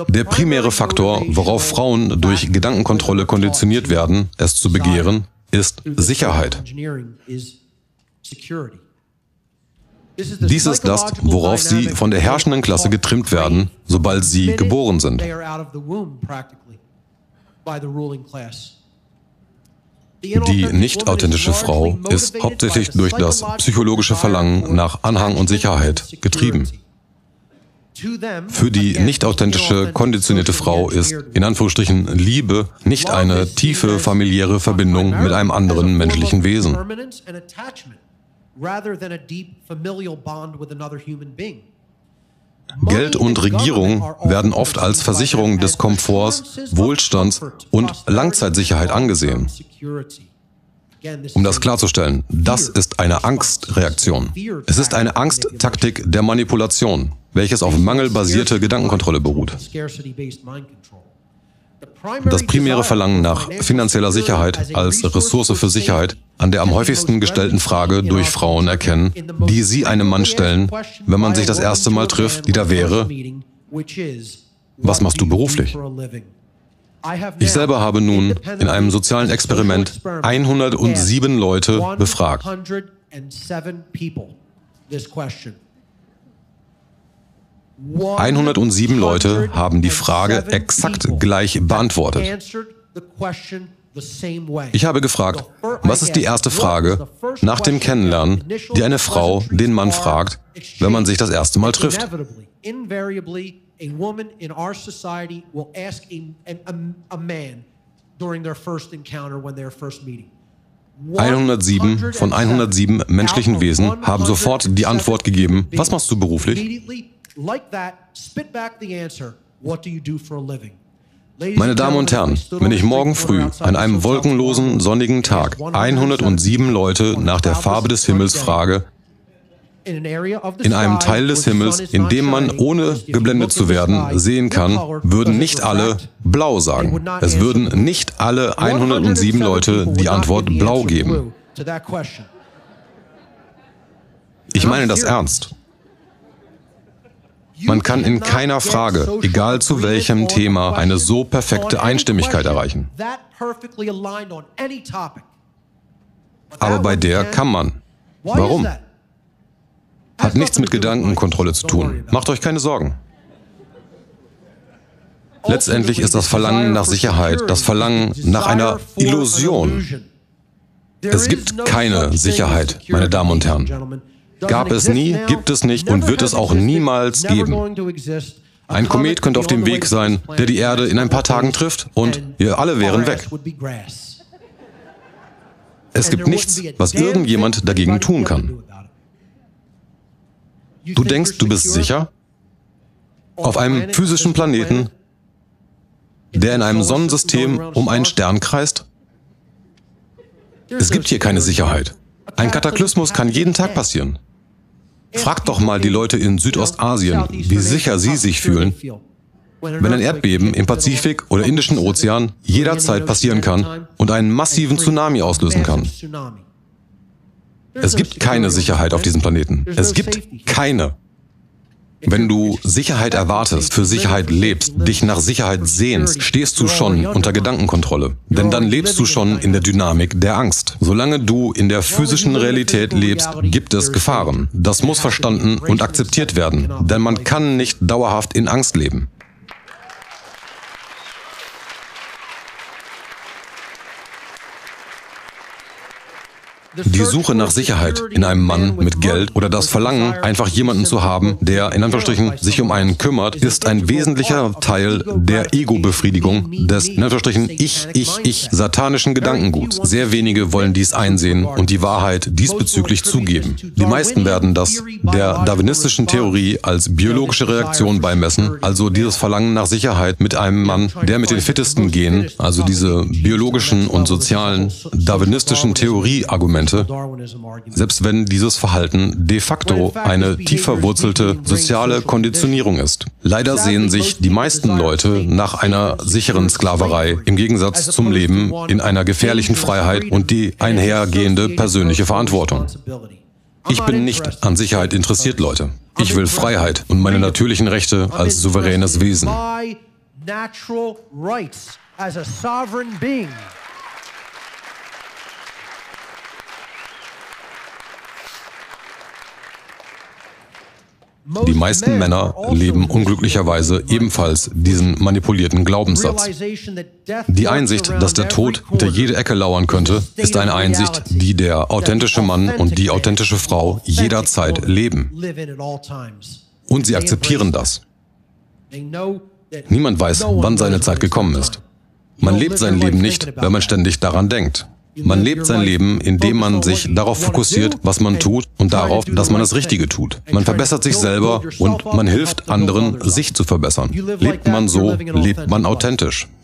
Der primäre Faktor, worauf Frauen durch Gedankenkontrolle konditioniert werden, es zu begehren, ist Sicherheit. Dies ist das, worauf sie von der herrschenden Klasse getrimmt werden, sobald sie geboren sind. Die nicht authentische Frau ist hauptsächlich durch das psychologische Verlangen nach Anhang und Sicherheit getrieben. Für die nicht authentische, konditionierte Frau ist, in Anführungsstrichen, Liebe nicht eine tiefe familiäre Verbindung mit einem anderen menschlichen Wesen. Geld und Regierung werden oft als Versicherung des Komforts, Wohlstands und Langzeitsicherheit angesehen. Um das klarzustellen, das ist eine Angstreaktion. Es ist eine Angsttaktik der Manipulation, welches auf mangelbasierte Gedankenkontrolle beruht. Das primäre Verlangen nach finanzieller Sicherheit als Ressource für Sicherheit an der am häufigsten gestellten Frage durch Frauen erkennen, die sie einem Mann stellen, wenn man sich das erste Mal trifft, die da wäre: Was machst du beruflich? Ich selber habe nun in einem sozialen Experiment 107 Leute befragt. 107 Leute haben die Frage exakt gleich beantwortet. Ich habe gefragt, was ist die erste Frage nach dem Kennenlernen, die eine Frau den Mann fragt, wenn man sich das erste Mal trifft? 107 von 107 menschlichen Wesen haben sofort die Antwort gegeben: Was machst du beruflich? Meine Damen und Herren, wenn ich morgen früh an einem wolkenlosen, sonnigen Tag 107 Leute nach der Farbe des Himmels frage, in einem Teil des Himmels, in dem man ohne geblendet zu werden sehen kann, würden nicht alle blau sagen. Es würden nicht alle 107 Leute die Antwort blau geben. Ich meine das ernst. Man kann in keiner Frage, egal zu welchem Thema, eine so perfekte Einstimmigkeit erreichen. Aber bei der kann man. Warum? Hat nichts mit Gedankenkontrolle zu tun. Macht euch keine Sorgen. Letztendlich ist das Verlangen nach Sicherheit das Verlangen nach einer Illusion. Es gibt keine Sicherheit, meine Damen und Herren. Gab es nie, gibt es nicht und wird es auch niemals geben. Ein Komet könnte auf dem Weg sein, der die Erde in ein paar Tagen trifft und wir alle wären weg. Es gibt nichts, was irgendjemand dagegen tun kann. Du denkst, du bist sicher? Auf einem physischen Planeten, der in einem Sonnensystem um einen Stern kreist? Es gibt hier keine Sicherheit. Ein Kataklysmus kann jeden Tag passieren. Fragt doch mal die Leute in Südostasien, wie sicher sie sich fühlen, wenn ein Erdbeben im Pazifik oder Indischen Ozean jederzeit passieren kann und einen massiven Tsunami auslösen kann. Es gibt keine Sicherheit auf diesem Planeten. Es gibt keine. Wenn du Sicherheit erwartest, für Sicherheit lebst, dich nach Sicherheit sehnst, stehst du schon unter Gedankenkontrolle. Denn dann lebst du schon in der Dynamik der Angst. Solange du in der physischen Realität lebst, gibt es Gefahren. Das muss verstanden und akzeptiert werden, denn man kann nicht dauerhaft in Angst leben. Die Suche nach Sicherheit in einem Mann mit Geld oder das Verlangen, einfach jemanden zu haben, der in Anführungsstrichen sich um einen kümmert, ist ein wesentlicher Teil der Ego-Befriedigung des in Anführungsstrichen ich satanischen Gedankenguts. Sehr wenige wollen dies einsehen und die Wahrheit diesbezüglich zugeben. Die meisten werden das der darwinistischen Theorie als biologische Reaktion beimessen, also dieses Verlangen nach Sicherheit mit einem Mann, der mit den fittesten Genen, also diese biologischen und sozialen darwinistischen Theorieargumente, selbst wenn dieses Verhalten de facto eine tief verwurzelte soziale Konditionierung ist. Leider sehen sich die meisten Leute nach einer sicheren Sklaverei im Gegensatz zum Leben in einer gefährlichen Freiheit und die einhergehende persönliche Verantwortung. Ich bin nicht an Sicherheit interessiert, Leute. Ich will Freiheit und meine natürlichen Rechte als souveränes Wesen. natural rights as a sovereign being. Die meisten Männer leben unglücklicherweise ebenfalls diesen manipulierten Glaubenssatz. Die Einsicht, dass der Tod hinter jede Ecke lauern könnte, ist eine Einsicht, die der authentische Mann und die authentische Frau jederzeit leben. Und sie akzeptieren das. Niemand weiß, wann seine Zeit gekommen ist. Man lebt sein Leben nicht, wenn man ständig daran denkt. Man lebt sein Leben, indem man sich darauf fokussiert, was man tut und darauf, dass man das Richtige tut. Man verbessert sich selber und man hilft anderen, sich zu verbessern. Lebt man so, lebt man authentisch.